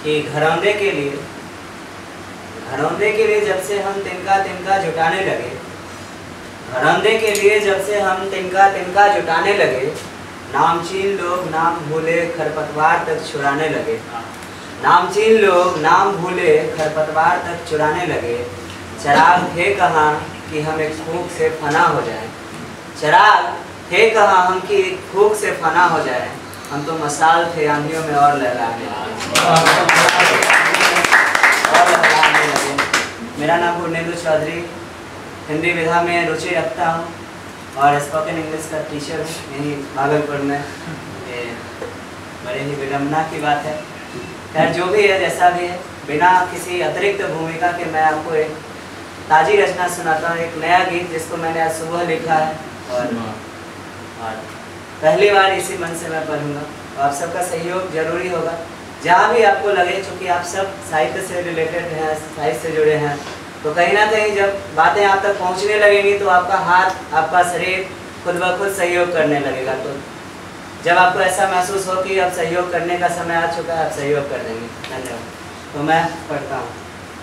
कि घरौंदे के लिए जब से हम तिनका तिनका जुटाने लगे, घरौंदे के लिए जब से हम तिनका तिनका जुटाने लगे, नामचीन लोग नाम भूले खरपतवार तक छुड़ाने लगे, नामचीन लोग नाम भूले खरपतवार तक छुड़ाने लगे। चिराग थे कहाँ कि हम एक फूंक से फना हो जाए, चिराग थे कहाँ हम कि एक फूंक से फना हो जाए, हम तो मसाल थे आंधियों में और लहराने लगे। मेरा नाम पूर्णेंदु चौधरी, हिंदी विधा में रुचि रखता हूँ और स्पोकन इंग्लिश का टीचर हूँ यहीं भागलपुर में। ये बड़े ही विडम्बना की बात है। खैर जो भी है जैसा भी है, बिना किसी अतिरिक्त भूमिका के मैं आपको एक ताजी रचना सुनाता हूँ, एक नया गीत जिसको मैंने आज सुबह लिखा है और पहली बार इसी मन से मैं पढ़ूंगा। तो आप सबका सहयोग जरूरी होगा जहाँ भी आपको लगे, चूँकि आप सब साहित्य से रिलेटेड हैं, साहित्य से जुड़े हैं, तो कहीं ना कहीं जब बातें आप तक पहुँचने लगेंगी तो आपका हाथ आपका शरीर खुद ब खुद सहयोग करने लगेगा। तो जब आपको ऐसा महसूस हो कि अब सहयोग करने का समय आ चुका है, आप सहयोग कर देंगे। धन्यवाद। तो मैं पढ़ता हूँ।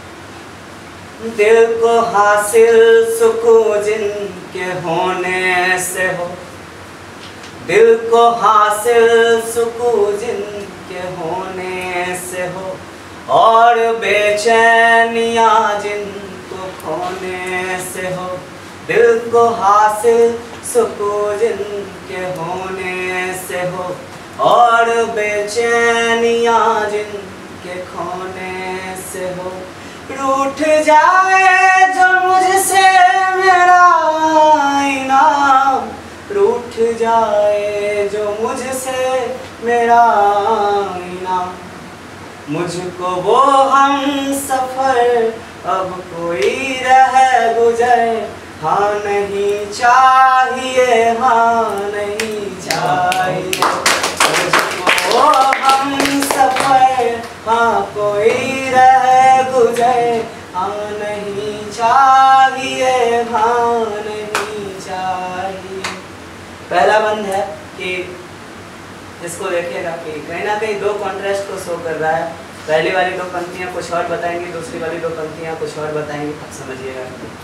दिल को हासिल सुकून जिनके होने से हो, दिल को हासिल सुकून जिनके होने से हो, और बेचैनियाँ जिनको खोने से हो, दिल को हासिल सुकून जिनके होने से हो, और बेचैनियाँ जिनके खोने से हो। रूठ जाए जो मुझसे मेरा आईना, रूठ जाए जो मुझसे मेरा आईना, मुझको वो हम सफर अब कोई रह गुजर, हाँ नहीं चाहिए, हाँ नहीं चाहिए। मुझको वो हम सफर हाँ कोई रह गुजर, हाँ नहीं चाहिए, हाँ नहीं चाहिए। पहला बंद है कि इसको देखिएगा कि कहीं ना कहीं दो कॉन्ट्रास्ट को शो कर रहा है। पहली वाली दो पंक्तियाँ कुछ और बताएंगी, दूसरी वाली दो पंक्तियाँ कुछ और बताएंगी, आप समझिएगा।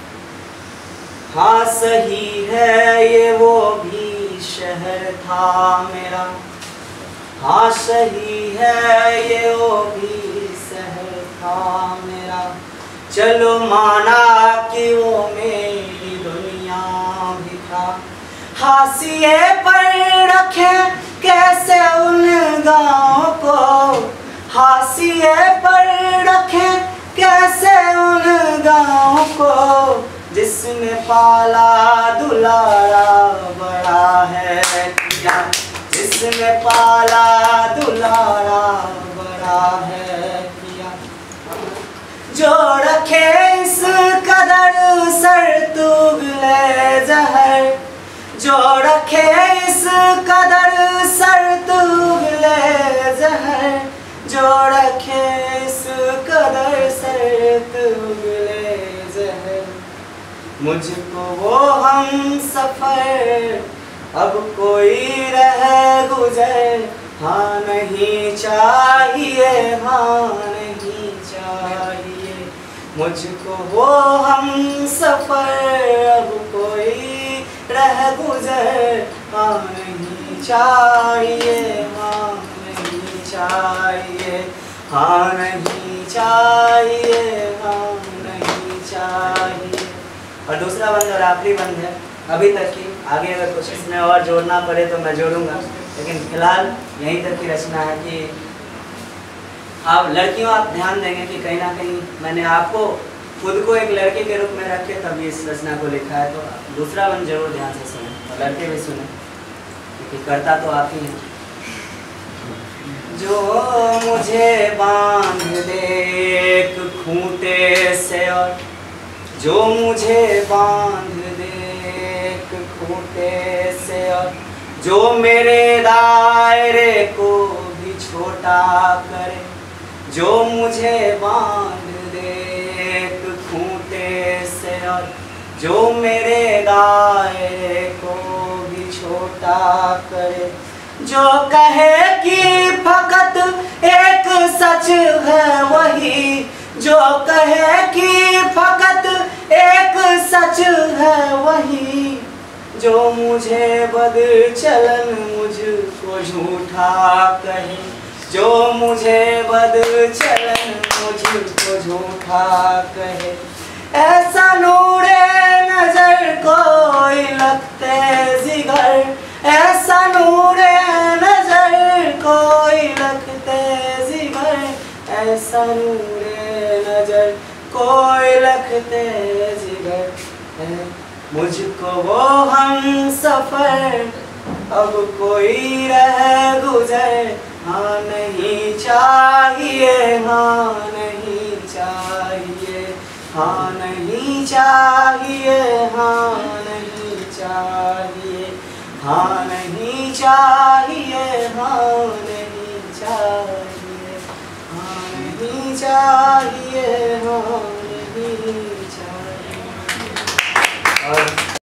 हाँ सही है ये वो भी शहर था मेरा, हाँ सही है ये वो भी शहर था मेरा, चलो माना कि वो मेरी दुनिया भी था। हाशिए पर रखे कैसे उन गाँव को, हाशिए पर रखे कैसे उन गाँव को, जिसने पाला दुलारा बड़ा है किया, जिसने पाला दुलारा बड़ा है किया। जो रखे इस कदर सर तुगले जहर, जो रखे इस कदर सर तुगले जहर, जो रखे इस कदर सर तुगले जहर, मुझको वो हम सफर अब कोई रह गुजर, हाँ नहीं चाहिए, हाँ नहीं चाहिए। मुझको वो हम सफर अब कोई रह गुजर, हाँ नहीं चाहिए, हाँ नहीं चाहिए, हाँ नहीं चाहिए, हाँ नहीं चाहिए। और दूसरा बंद और आखिरी बंद है अभी तक की, आगे अगर कुछ इसमें और जोड़ना पड़े तो मैं जोड़ूंगा, लेकिन फिलहाल यहीं तक की रचना है कि आप लड़कियों आप ध्यान देंगे कि कहीं ना कहीं मैंने आपको खुद को एक लड़के के रूप में रख के तभी इस रचना को लिखा है। तो दूसरा बंद जरूर ध्यान से सुने और लड़के भी सुने, क्योंकि करता तो आप ही हैं। जो मुझे बांध दे एक खूंटे से, और जो मुझे बांध दे एक खूंटे से, और जो मेरे दायरे को भी छोटा करे, जो मुझे बांध दे एक खूंटे से, और जो मेरे दायरे को भी छोटा करे, जो कहे कि फकत एक सच है वही, जो कहे कि फकत एक सच है वही, जो मुझे बदचलन मुझको झूठा कहे, जो मुझे बदचलन मुझको झूठा कहे। ऐसा नूरे नजर कोई लगते जिगर, ऐसा नूरे नजर कोई लगते जिगर, ऐसा नूरे नजर कोई लगते जिगर है। मुझको वो हम सफर अब कोई रह गुजर, हाँ नहीं चाहिए, हाँ नहीं चाहिए, हाँ नहीं चाहिए, हाँ नहीं चाहिए, हाँ नहीं चाहिए, हाँ नहीं चाहिए, हाँ नहीं चाहिए।